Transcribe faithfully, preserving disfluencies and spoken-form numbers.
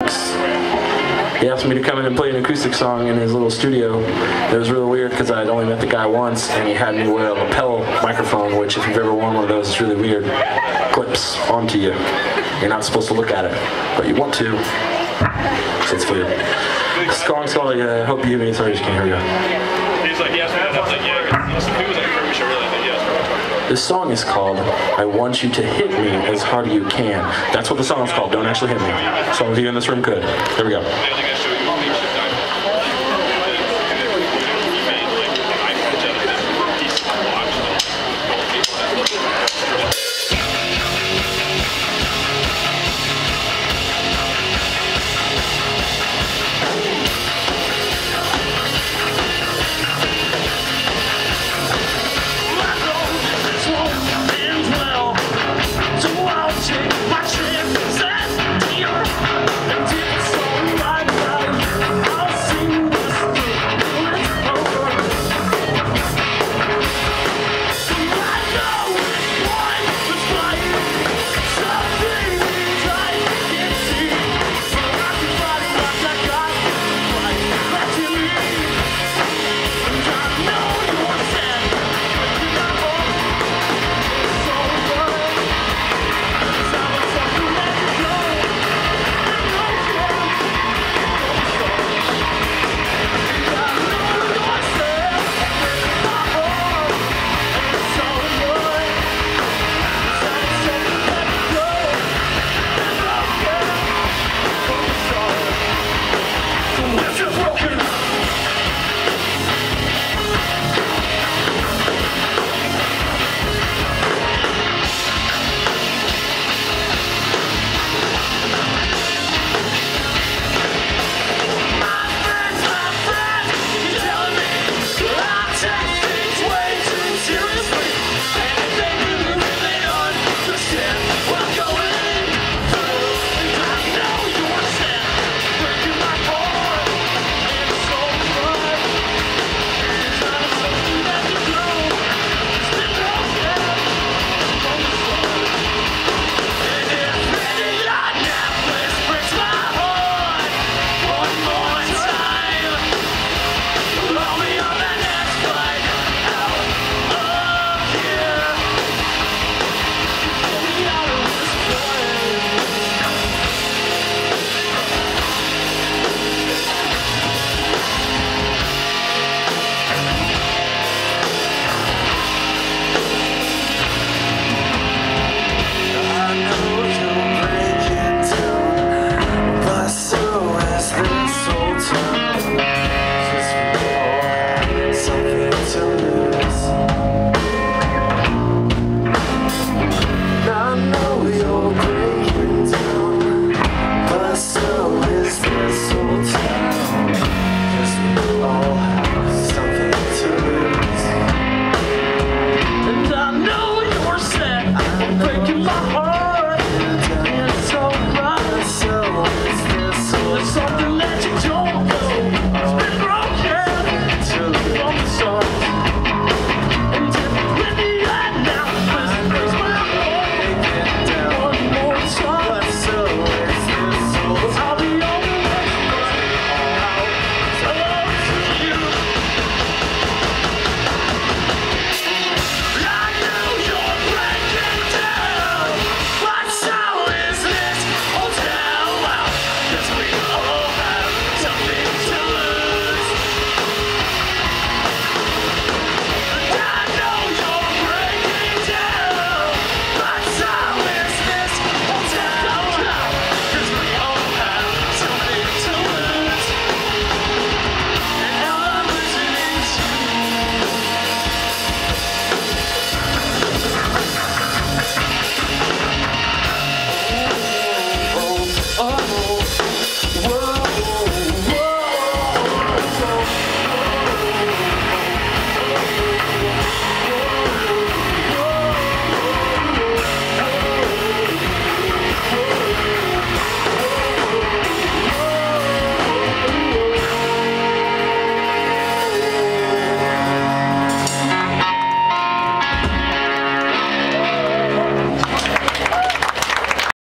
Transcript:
Alex. He asked me to come in and play an acoustic song in his little studio. It was really weird because I'd only met the guy once, and he had me wear a lapel microphone, which if you've ever worn one of those, it's really weird. Clips onto you. You're not supposed to look at it, but you want to. So it's weird. The song's called uh, Hope You Hear Me. Sorry, I just can't hear you. He's like, yes, man. I was like, yeah. He was like, we should really think yes. This song is called I Want You to Hit Me As Hard As You Can. That's what the song's called. Don't actually hit me. Some of you in this room could. Here we go.